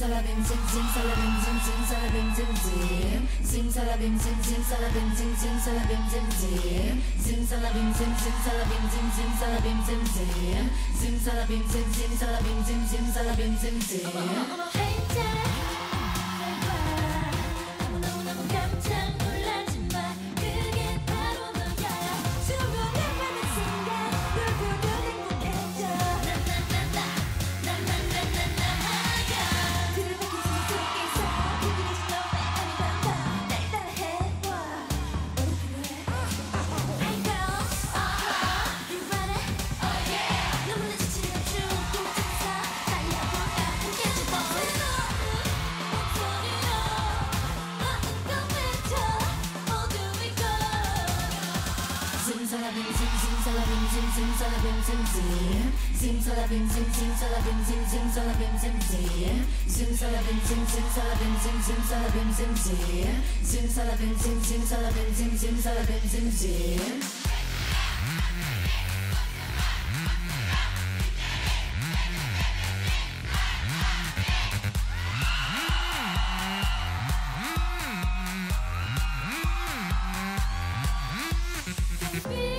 Zimzalabim, Zimzalabim, Zimzalabim, Zimzalabim, Zimzalabim, Zimzalabim, Zimzalabim, Zimzalabim, Zimzalabim, Zimzalabim, Zimzalabim, Zimzalabim, 너무너무 깜짝 놀라지마 그게 바로 너야 수많은 많은 순간 누구도 행복해져 나나나나나나나나나나야 들어박힌 세상 속에서 비비리지 너의 아니 밤밤 날 따라해봐 너도 필요해 Hey girl, you ready? Oh yeah 너무나 지치는 죽고 쫓아 달려볼까 함께 죽어버려 Zimzalabim, Zimzalabim, Zimzalabim, Zimzalabim, Zimzalabim, Zimzalabim, Zimzalabim, Zimzalabim, Zimzalabim, Zimzalabim, Zimzalabim, Zimzalabim, Zimzalabim, Zimzalabim. Baby